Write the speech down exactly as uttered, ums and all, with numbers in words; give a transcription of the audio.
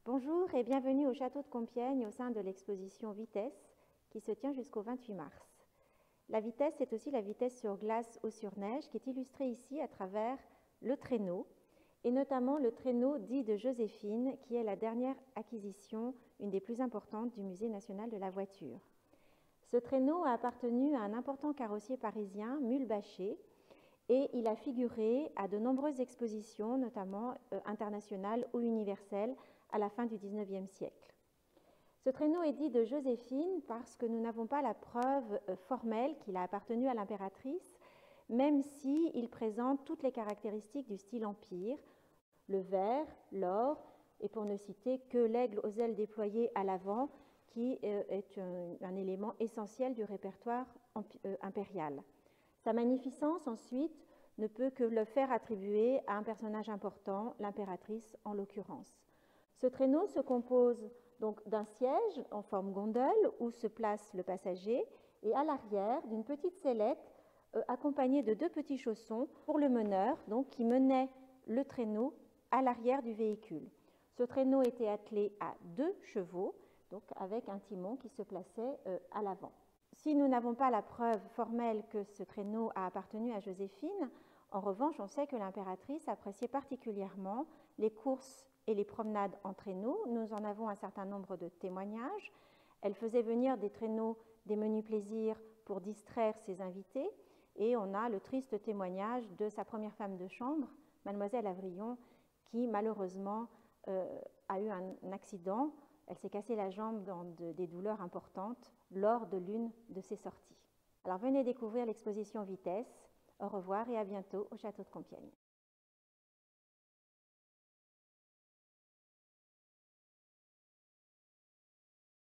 Bonjour et bienvenue au château de Compiègne au sein de l'exposition Vitesse qui se tient jusqu'au vingt-huit mars. La vitesse, c'est aussi la vitesse sur glace ou sur neige qui est illustrée ici à travers le traîneau et notamment le traîneau dit de Joséphine qui est la dernière acquisition, une des plus importantes du Musée national de la voiture. Ce traîneau a appartenu à un important carrossier parisien, Mulbachet, et il a figuré à de nombreuses expositions, notamment euh, internationales ou universelles, à la fin du dix-neuvième siècle. Ce traîneau est dit de Joséphine parce que nous n'avons pas la preuve euh, formelle qu'il a appartenu à l'impératrice, même s'il présente toutes les caractéristiques du style empire, le vert, l'or, et pour ne citer que l'aigle aux ailes déployées à l'avant, qui euh, est un, un élément essentiel du répertoire euh, impérial. Sa magnificence, ensuite, ne peut que le faire attribuer à un personnage important, l'impératrice en l'occurrence. Ce traîneau se compose donc d'un siège en forme gondole où se place le passager et à l'arrière d'une petite sellette euh, accompagnée de deux petits chaussons pour le meneur, donc, qui menait le traîneau à l'arrière du véhicule. Ce traîneau était attelé à deux chevaux, donc avec un timon qui se plaçait euh, à l'avant. Si nous n'avons pas la preuve formelle que ce traîneau a appartenu à Joséphine, en revanche, on sait que l'impératrice appréciait particulièrement les courses et les promenades en traîneau. Nous en avons un certain nombre de témoignages. Elle faisait venir des traîneaux des menus plaisirs pour distraire ses invités. Et on a le triste témoignage de sa première femme de chambre, Mademoiselle Avrillon, qui malheureusement euh, a eu un accident. Elle s'est cassé la jambe dans de, des douleurs importantes lors de l'une de ses sorties. Alors venez découvrir l'exposition Vitesse. Au revoir et à bientôt au château de Compiègne.